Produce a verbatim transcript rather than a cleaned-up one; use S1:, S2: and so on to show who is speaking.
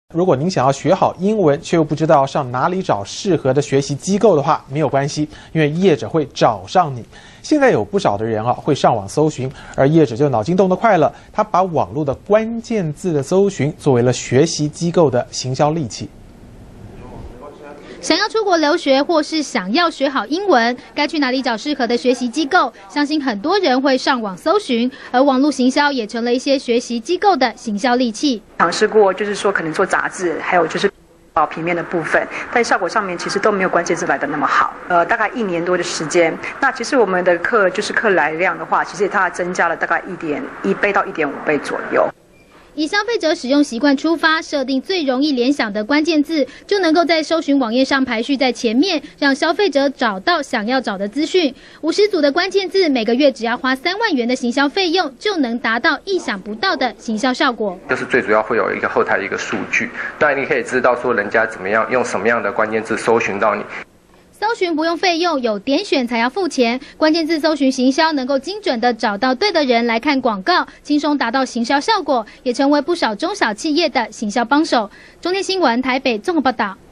S1: 如果您想要学好英文，却又不知道上哪里找适合的学习机构的话，没有关系，因为业者会找上你。现在有不少的人啊会上网搜寻，而业者就脑筋动得快了，他把网络的关键字的搜寻作为了学习机构的行销利器。
S2: 想要出国留学，或是想要学好英文，该去哪里找适合的学习机构？相信很多人会上网搜寻，而网络行销也成了一些学习机构的行销利器。
S3: 尝试过，就是说可能做杂志，还有就是报平面的部分，但效果上面其实都没有关键字来的那么好。呃，大概一年多的时间，那其实我们的课就是课来量的话，其实它增加了大概一点一倍到一点五倍左右。
S2: 以消费者使用习惯出发，设定最容易联想的关键字，就能够在搜寻网页上排序在前面，让消费者找到想要找的资讯。五十组的关键字，每个月只要花三万元的行销费用，就能达到意想不到的行销效果。
S4: 就是最主要会有一个后台的一个数据，当然你可以知道说人家怎么样用什么样的关键字搜寻到你。
S2: 搜寻不用费用，有点选才要付钱。关键字搜寻行销能够精准的找到对的人来看广告，轻松达到行销效果，也成为不少中小企业的行销帮手。中天新闻台北综合报道。